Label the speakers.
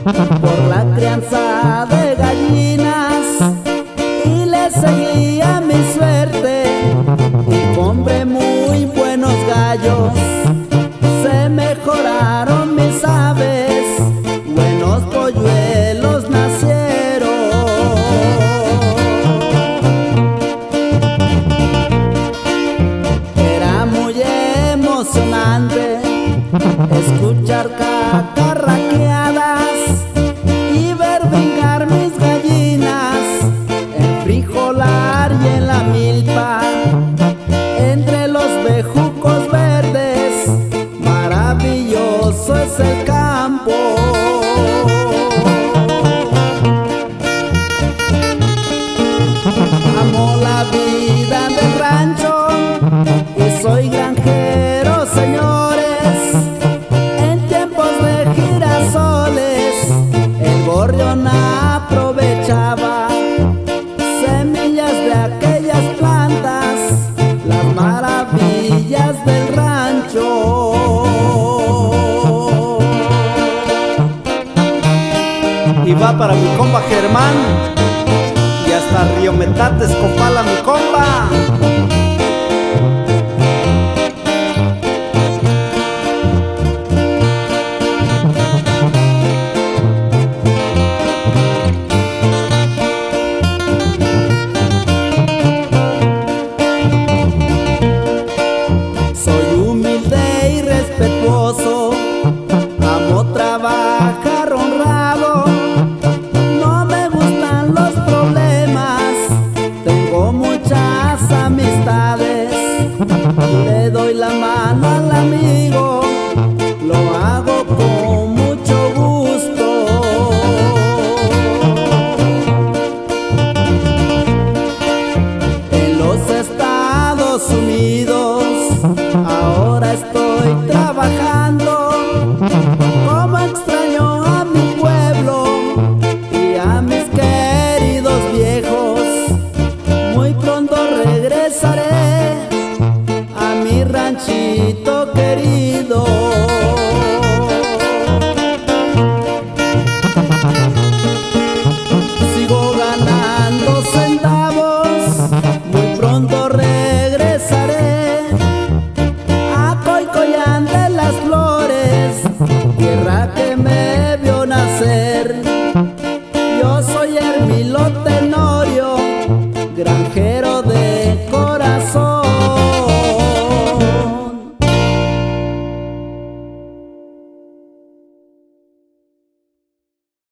Speaker 1: por la crianza de gallinas y le seguía mi suerte y compré muy buenos gallos. Se mejoraron mis aves, buenos polluelos nacieron. Era muy emocionante escuchar cacarraqueadas y ver brincar mis gallinas en frijolar y en la milpa, entre los bejucos verdes. Maravilloso es el campo. Amo la vida del rancho y soy granjero, señores. En tiempos de girasoles el gorrión aprovechaba semillas de aquellas plantas, las maravillas del rancho. Y va para mi compa Germán y hasta Río Metates, Copala, mi compa.